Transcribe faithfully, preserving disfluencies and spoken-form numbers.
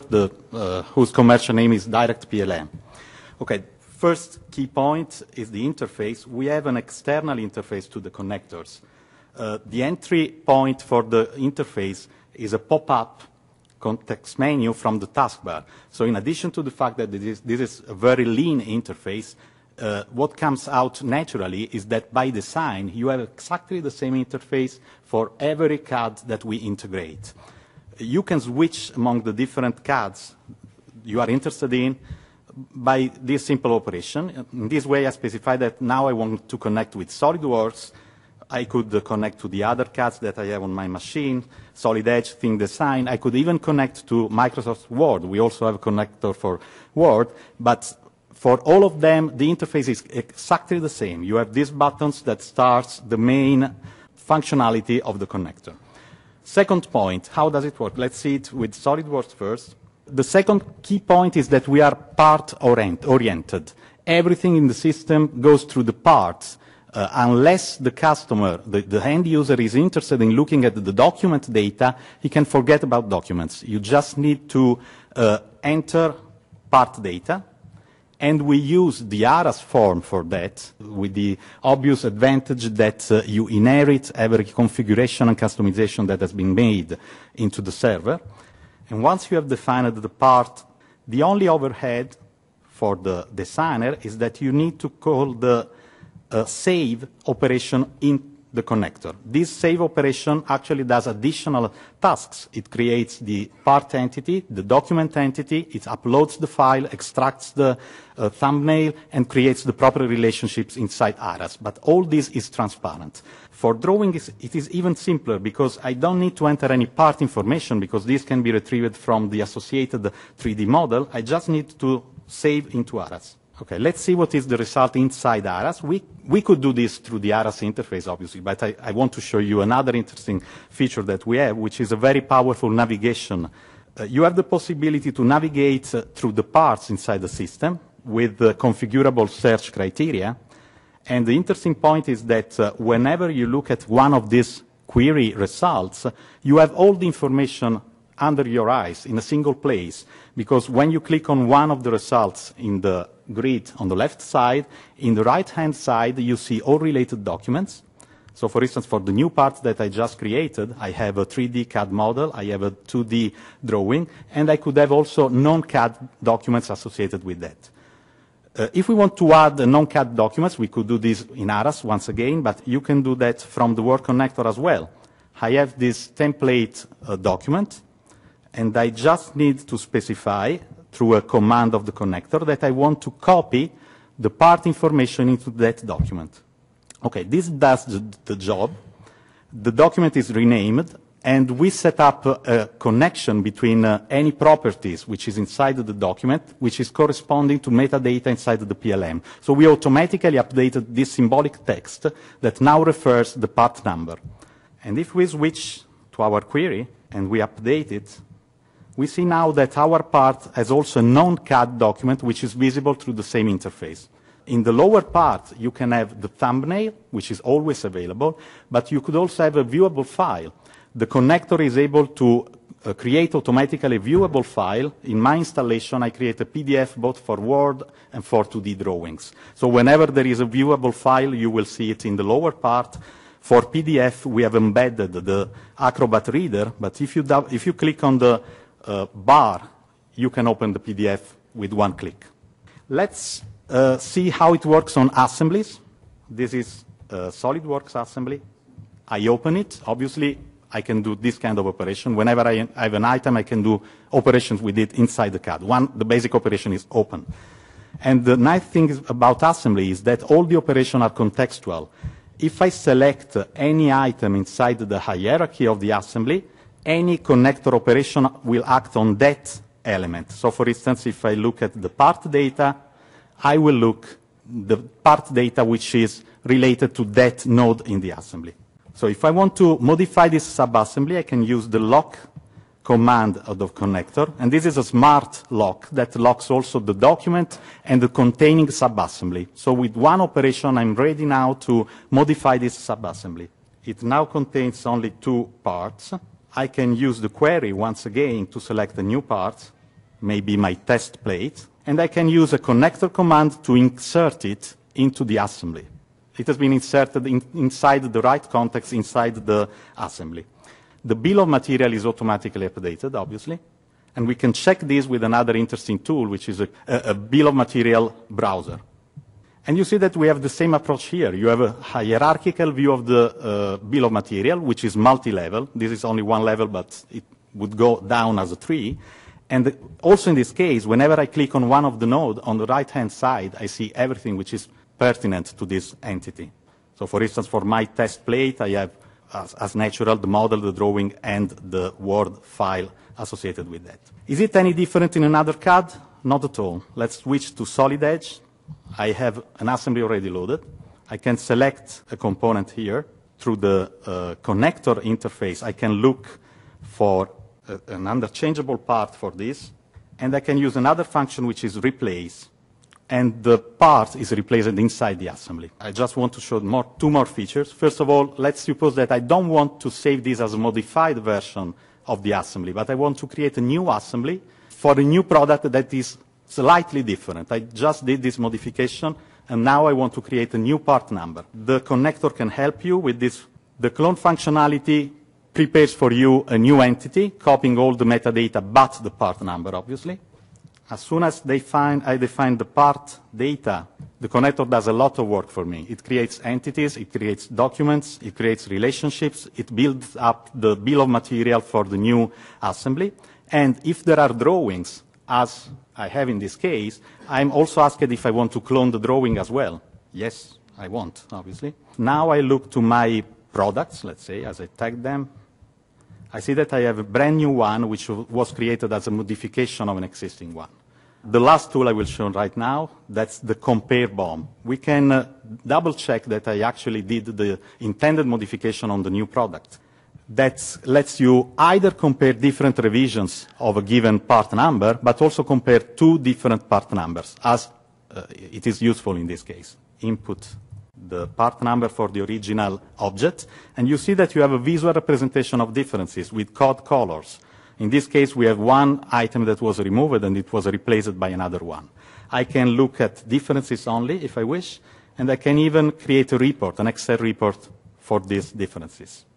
the, uh, whose commercial name is DirectPLM. Okay, first key point is the interface. We have an external interface to the connectors. Uh, the entry point for the interface is a pop-up context menu from the taskbar. So in addition to the fact that this is, this is a very lean interface, uh, what comes out naturally is that by design, you have exactly the same interface for every C A D that we integrate. You can switch among the different C A Ds you are interested in by this simple operation. In this way, I specify that now I want to connect with SolidWorks. I could uh, connect to the other C A Ds that I have on my machine, Solid Edge, ThinkDesign. I could even connect to Microsoft Word. We also have a connector for Word, but for all of them, the interface is exactly the same. You have these buttons that starts the main functionality of the connector. Second point, how does it work? Let's see it with SolidWorks first. The second key point is that we are part-oriented. Everything in the system goes through the parts. Uh, unless the customer, the, the end user, is interested in looking at the document data, he can forget about documents. You just need to uh, enter part data, and we use the ARAS form for that, with the obvious advantage that uh, you inherit every configuration and customization that has been made into the server. And once you have defined the part, the only overhead for the designer is that you need to call the uh, save operation in the connector. This save operation actually does additional tasks. It creates the part entity, the document entity, it uploads the file, extracts the uh, thumbnail, and creates the proper relationships inside ARAS. But all this is transparent. For drawing, it is even simpler because I don't need to enter any part information because this can be retrieved from the associated three D model. I just need to save into ARAS. Okay, let's see what is the result inside ARAS. We, we could do this through the ARAS interface, obviously, but I, I want to show you another interesting feature that we have, which is a very powerful navigation. Uh, you have the possibility to navigate uh, through the parts inside the system with uh, configurable search criteria. And the interesting point is that uh, whenever you look at one of these query results, you have all the information under your eyes in a single place, because when you click on one of the results in the grid on the left side, in the right-hand side, you see all related documents. So, for instance, for the new parts that I just created, I have a three D C A D model, I have a two D drawing, and I could have also non-C A D documents associated with that. Uh, if we want to add non-C A D documents, we could do this in ARAS once again, but you can do that from the Word connector as well. I have this template uh, document, and I just need to specify through a command of the connector that I want to copy the part information into that document. Okay, this does the, the job. The document is renamed, and we set up a, a connection between uh, any properties which is inside the document, which is corresponding to metadata inside the P L M. So we automatically updated this symbolic text that now refers the part number. And if we switch to our query and we update it, we see now that our part has also a non-C A D document which is visible through the same interface. In the lower part, you can have the thumbnail, which is always available, but you could also have a viewable file. The connector is able to uh, create automatically a viewable file. In my installation, I create a P D F both for Word and for two D drawings. So whenever there is a viewable file, you will see it in the lower part. For P D F, we have embedded the Acrobat Reader, but if you, if you click on the uh, bar, you can open the P D F with one click. Let's uh, see how it works on assemblies. This is uh, SolidWorks assembly. I open it. Obviously, I can do this kind of operation. Whenever I have an item, I can do operations with it inside the C A D. One, the basic operation is open. And the nice thing about assembly is that all the operations are contextual. If I select any item inside the hierarchy of the assembly, any connector operation will act on that element. So, for instance, if I look at the part data, I will look the part data which is related to that node in the assembly. So if I want to modify this subassembly, I can use the lock command of the connector, and this is a smart lock that locks also the document and the containing subassembly. So with one operation, I'm ready now to modify this subassembly. It now contains only two parts. I can use the query once again to select a new part, maybe my test plate, and I can use a connector command to insert it into the assembly. It has been inserted in, inside the right context, inside the assembly. The bill of material is automatically updated, obviously, and we can check this with another interesting tool, which is a, a, a bill of material browser. And you see that we have the same approach here. You have a hierarchical view of the uh, bill of material, which is multi-level. This is only one level, but it would go down as a tree. And also in this case, whenever I click on one of the nodes on the right-hand side, I see everything which is pertinent to this entity. So for instance, for my test plate, I have as, as natural the model, the drawing, and the Word file associated with that. Is it any different in another C A D? Not at all. Let's switch to Solid Edge. I have an assembly already loaded. I can select a component here. Through the uh, connector interface, I can look for a, an interchangeable part for this, and I can use another function which is replace, and the part is replaced inside the assembly. I just want to show more, two more features. First of all, let's suppose that I don't want to save this as a modified version of the assembly, but I want to create a new assembly for a new product that is slightly different. I just did this modification, and now I want to create a new part number. The connector can help you with this. The clone functionality prepares for you a new entity, copying all the metadata but the part number, obviously. As soon as they find, I define the part data, the connector does a lot of work for me. It creates entities, it creates documents, it creates relationships, it builds up the bill of material for the new assembly. And if there are drawings, as I have in this case, I'm also asked if I want to clone the drawing as well. Yes, I want, obviously. Now I look to my products, let's say, as I tag them. I see that I have a brand new one, which was created as a modification of an existing one. The last tool I will show right now, that's the compare bomb. We can uh, double check that I actually did the intended modification on the new product. That lets you either compare different revisions of a given part number, but also compare two different part numbers, as uh, it is useful in this case. Input the part number for the original object, and you see that you have a visual representation of differences with code colors. In this case, we have one item that was removed and it was replaced by another one. I can look at differences only if I wish, and I can even create a report, an Excel report for these differences.